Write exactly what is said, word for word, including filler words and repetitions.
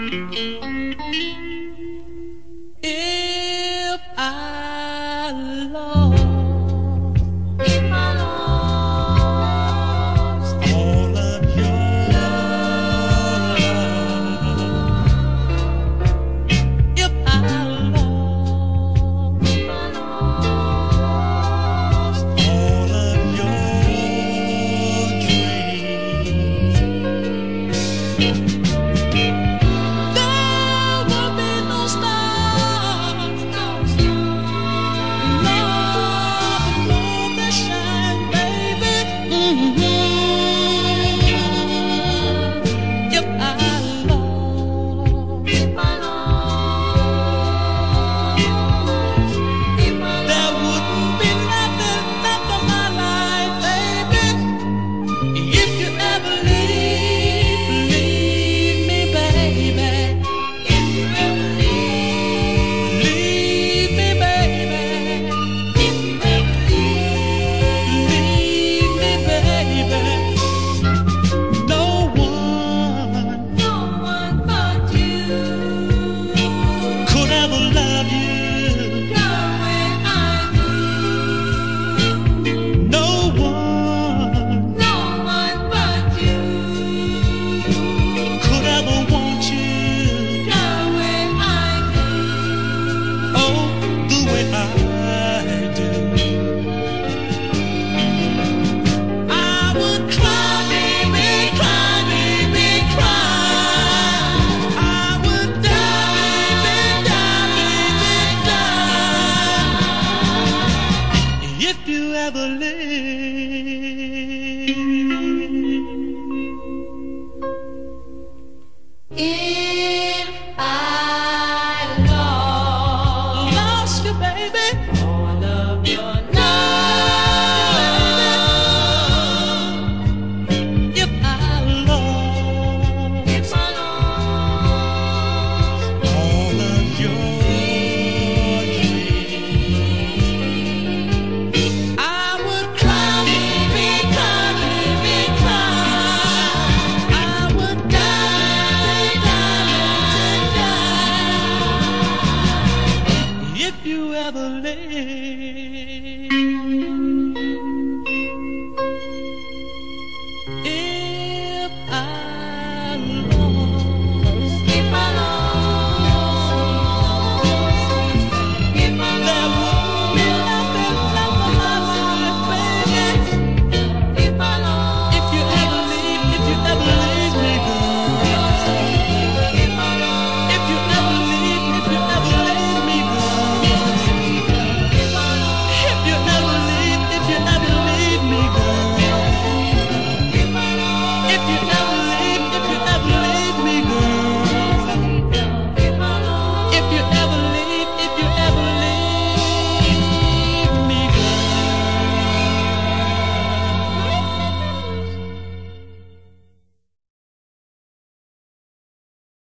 If I lost, if I lost all of your love, if I lost, if I lost all of your dreams, there will be no stars, no stars, no moon that shine, baby. Mm-hmm. If I lost, if I lost, if I lost, there wouldn't be nothing left of my life, baby. If you ever leave, leave me, baby. If you ever leave, leave me, baby. If you ever leave, leave me, baby. No one, no one but you could ever love you the way I do. No one, no one but you could ever want you the way I do. Oh, the way I do. I would cry, baby, cry, baby, cry. I would die, baby, die, baby, die. If you ever leave.